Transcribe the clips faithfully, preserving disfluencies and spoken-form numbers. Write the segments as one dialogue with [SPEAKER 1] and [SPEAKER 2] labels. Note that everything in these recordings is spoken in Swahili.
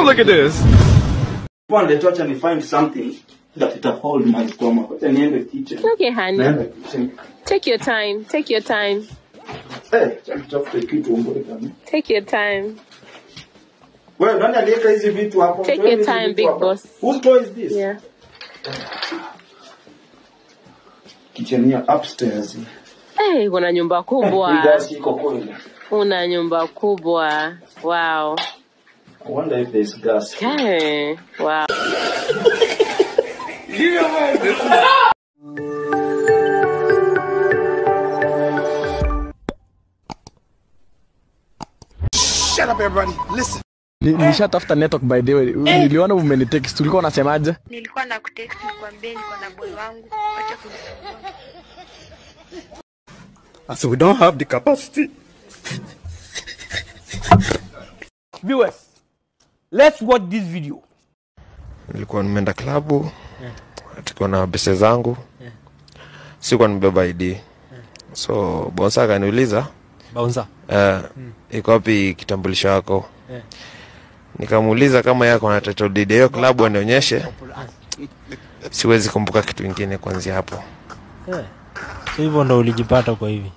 [SPEAKER 1] come look at this.
[SPEAKER 2] One the church and find something that it hold my stomach. But I need the kitchen.
[SPEAKER 3] Okay, honey. Take your time. Take your time.
[SPEAKER 2] Hey, just take it to
[SPEAKER 3] Take your time.
[SPEAKER 2] Well, don't I get easy bit to happen.
[SPEAKER 3] Take your time, big boss.
[SPEAKER 2] Whose door is this?
[SPEAKER 3] Yeah.
[SPEAKER 2] Kitchen here upstairs.
[SPEAKER 3] Hey, una nyumba kubwa. Una nyumba kubwa. Wow.
[SPEAKER 2] I wonder if there's gas.
[SPEAKER 3] Okay. Wow.
[SPEAKER 1] Shut up, everybody. Listen.
[SPEAKER 4] Nilishatafuta network by the way. Niliona umenitext. Ulikuwa unasemaje?
[SPEAKER 5] Nilikuwa na kutext nikwambie niko na boy wangu. Acha kunisumbua.
[SPEAKER 1] So we don't have the capacity.
[SPEAKER 6] Viewers, let's watch this video.
[SPEAKER 7] Nilikuwa nimeenda klabu, tuko na pesa zangu. Sikuwa nimebeba I D. Yeah. So bonsa akaniuliza,
[SPEAKER 6] Bonsa.
[SPEAKER 7] Eh, hmm. iko wapi kitambulisho yako? Yeah. Nikamuuliza kama yako na title deed hiyo klabu anionyeshe. Siwezi kumbuka kitu kingine kuanzia hapo.
[SPEAKER 6] Yeah. So hivyo ndo ulijipata kwa hivi.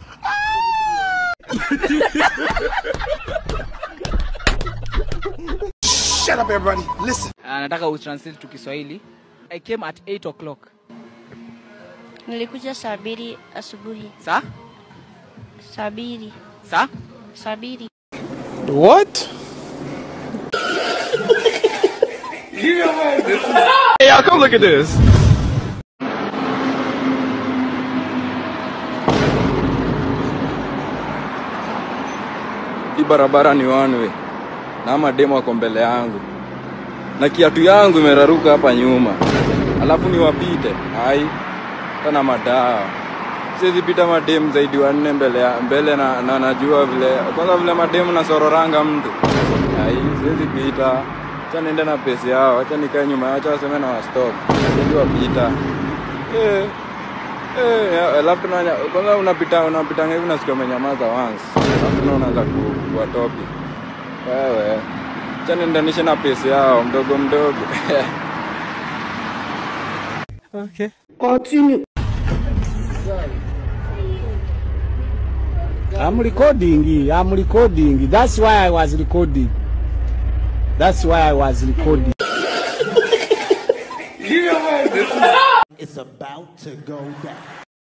[SPEAKER 1] Shut up, everybody. Listen.
[SPEAKER 8] Nataka u translate to Kiswahili. I came at eight o'clock.
[SPEAKER 5] Nilikuja saa mbili asubuhi.
[SPEAKER 8] Sa?
[SPEAKER 5] Saa mbili.
[SPEAKER 8] Sa?
[SPEAKER 5] Saa mbili.
[SPEAKER 1] What? Hey, y'all, come look at this.
[SPEAKER 9] Hii barabara ni one way. Na mademo wako mbele yangu. Na kiatu yangu imeraruka hapa nyuma. Alafu ni wapite. Hai. Tana madawa. Siwezi pita mademu zaidi wanne mbele ya mbele na, na najua vile. Kwanza vile mademu na sororanga mtu. Hai, siwezi pita. Acha niende na pesa yao. Acha nikae nyuma. Acha waseme na wastop. Siwezi wapita. Eh. Eh, alafu na kwanza unapita unapita hivi na siku umenyamaza once. Alafu unaanza kuwa topic. Wewe. Acha niendanishe na pesa yao mdogo mdogo.
[SPEAKER 6] Okay.
[SPEAKER 2] Continue.
[SPEAKER 10] I'm recording. I'm recording. That's why I was recording. That's why I was recording.
[SPEAKER 11] It's about to go down.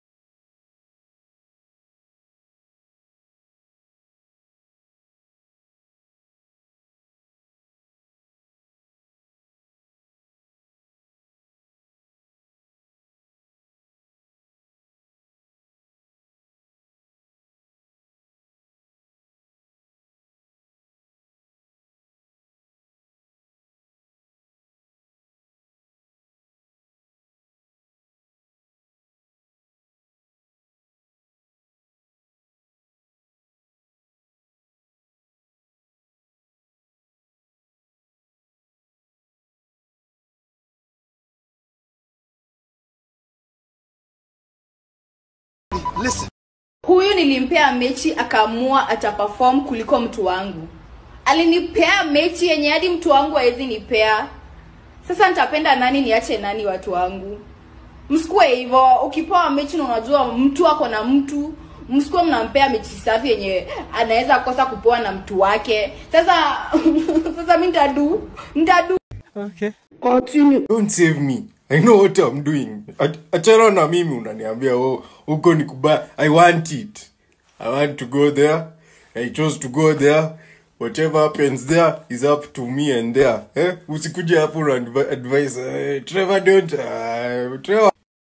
[SPEAKER 1] Listen.
[SPEAKER 12] Huyu nilimpea mechi akaamua ataperform kuliko mtu wangu. Alinipea mechi yenye hadi mtu wangu haezi nipea. Sasa nitapenda nani niache nani watu wangu? Msikue hivyo, ukipewa mechi na unajua mtu wako na mtu, msikue mnampea mechi safi yenye anaweza kosa kupewa na mtu wake. Sasa sasa mimi nitadu, nitadu.
[SPEAKER 6] Okay.
[SPEAKER 2] Continue.
[SPEAKER 13] Don't save me. I know what I'm doing. Achana na mimi unaniambia oh uko ni kubaya. I want it. I want to go there. I chose to go there. Whatever happens there is up to me and there. Eh? Usikuje hapo na advice. Uh, Trevor don't. Uh, Trevor.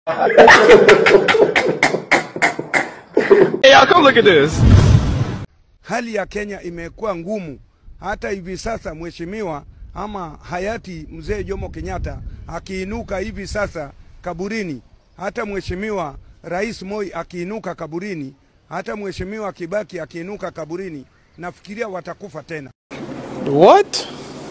[SPEAKER 1] Hey, y'all, come look at this.
[SPEAKER 14] Hali ya Kenya imekuwa ngumu. Hata hivi sasa mheshimiwa ama hayati mzee Jomo Kenyatta akiinuka hivi sasa kaburini, hata mheshimiwa Rais Moi akiinuka kaburini, hata mheshimiwa Kibaki akiinuka kaburini, nafikiria watakufa tena.
[SPEAKER 1] What?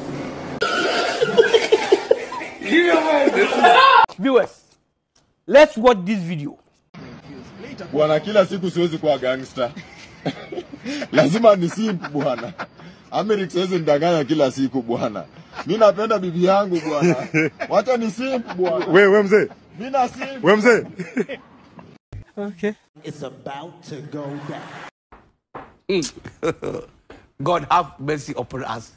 [SPEAKER 6] Viewers, let's watch this video.
[SPEAKER 13] Bwana, kila siku siwezi kuwa gangster. Lazima ni simp bwana. America siwezi ndanganya kila siku bwana.
[SPEAKER 15] Mimi napenda bibi yangu bwana. Wacha ni simp bwana.
[SPEAKER 16] Wewe wewe mzee.
[SPEAKER 15] Mimi na simp.
[SPEAKER 16] Wewe mzee.
[SPEAKER 11] Okay. It's about to go down.
[SPEAKER 17] God have mercy upon us.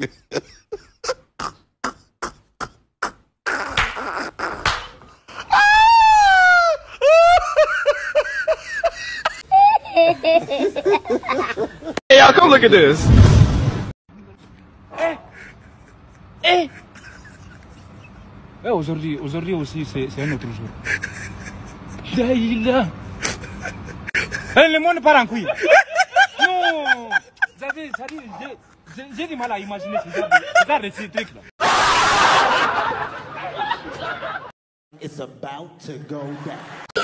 [SPEAKER 1] Hey, y'all, come look at this.
[SPEAKER 6] Eh, eh. Eh, aujourd'hui, aujourd'hui aussi, c'est un autre jour. Daïla. Eh, le monde part en couille. Non. Vous avez, ça dit, j'ai du mal à imaginer ce genre de ces trucs-là.
[SPEAKER 11] It's about to go down.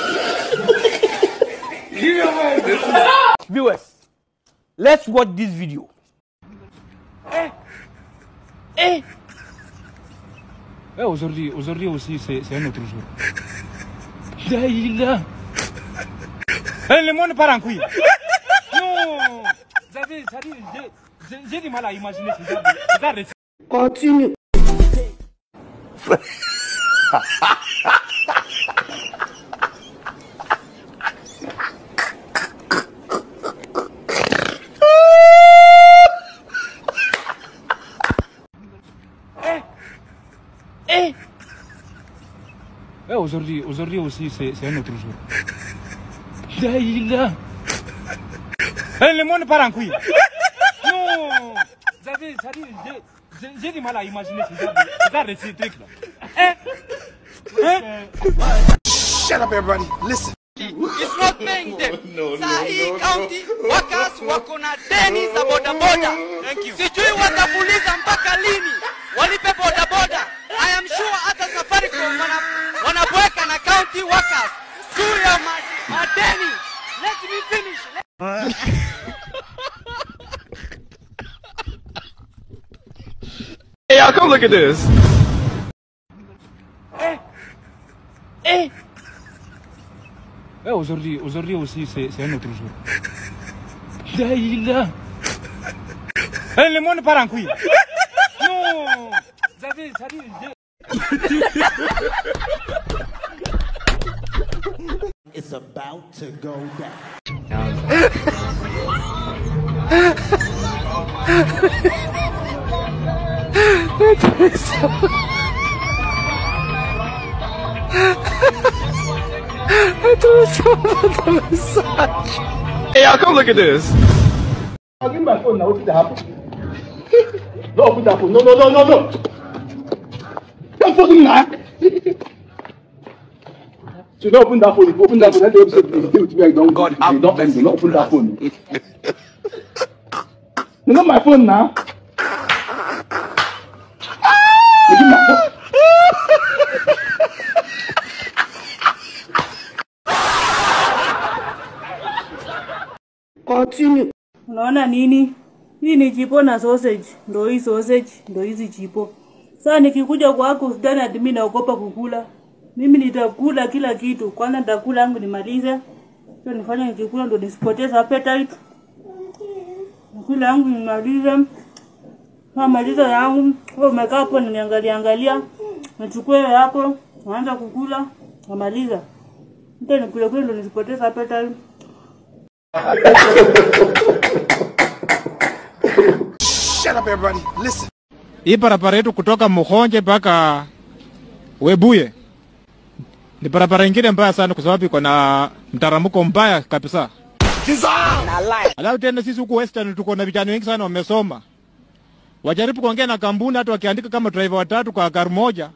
[SPEAKER 6] Viewers, let's watch this video. Eh, eh. Eh, aujourd'hui, aujourd'hui aussi, c'est un autre jour. Daïla. Eh, le monde part en couille. Non. Vous avez, ça dit, j'ai du mal à imaginer ce genre de...
[SPEAKER 11] Continue.
[SPEAKER 6] Eh, eh, aujourd'hui, aujourd'hui aussi, c'est un autre jour. Daïla. Eh, le monde part en couille. Non. Vous avez, ça dit, j'ai du mal à imaginer ce genre de ces trucs-là. Eh, eh.
[SPEAKER 17] Shut up, everybody. Listen.
[SPEAKER 8] It's not paying them. No, no, Sahi no, County no. Workers wako na deni za boda boda. Thank you. Sijui watafuliza mpaka lini. Walipe boda boda. I am sure hata Safaricom wana wanabweka na county workers. Juu ya madeni. Let me finish.
[SPEAKER 1] Hey, y'all, come look at this.
[SPEAKER 6] Eh, eh. Eh, aujourd'hui, aujourd'hui aussi, c'est un autre jour. Daïla. Eh, le monde part en couille. Non. Vous avez, ça dit,
[SPEAKER 11] It's about to go down.
[SPEAKER 1] Hey, y'all, come look at this.
[SPEAKER 15] I'll give my phone now. What's that happen? No, open that phone. No, no, no, no, no. Don't phone now. You don't open that phone. If you open that phone, let the episode be with me. I don't. God, I don't end. Don't open that phone. You know my phone now. You give my phone.
[SPEAKER 11] Continue.
[SPEAKER 18] Unaona nini? Hii ni jipo na sausage. Ndio hii sausage, ndio hizi jipo. Sasa nikikuja kwako usidhani ati mimi naogopa kukula. Mimi nitakula kila kitu. Kwanza nitakula yangu nimalize. Sio nifanye nikikula ndio nisipoteze appetite. Nikula yangu nimalize. Kama maliza yangu, wewe umekaa hapo niangalia angalia. Nachukua yako, naanza kukula, namaliza. Ndio nikula kule ndio nisipoteze appetite.
[SPEAKER 17] Shut up, everybody. Listen.
[SPEAKER 6] Hii barabara yetu kutoka Muhonje mpaka Webuye ni barabara nyingine mbaya sana, kwa sababu iko na mtaramuko mbaya kabisa. Alafu tena sisi huku Western tuko na vijana wengi sana wamesoma. Wajaribu kuongea na kampuni hata wakiandika kama driver watatu kwa gari moja.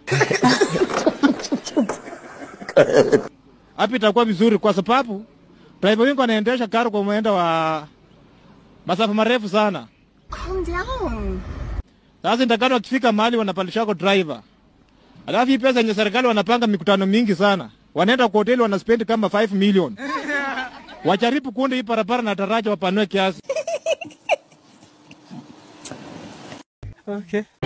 [SPEAKER 6] Hapo itakuwa vizuri, kwa sababu driver wengi wanaendesha gari kwa mwendo wa masafa marefu sana.
[SPEAKER 19] Calm down.
[SPEAKER 6] Sasa ndakano wakifika mahali wanapandisha kwa driver. Alafu hii pesa yenye serikali wanapanga mikutano mingi sana. Wanaenda kwa hoteli wanaspend kama five million. Wajaribu kuunda hii barabara na daraja wapanue kiasi.
[SPEAKER 4] Okay.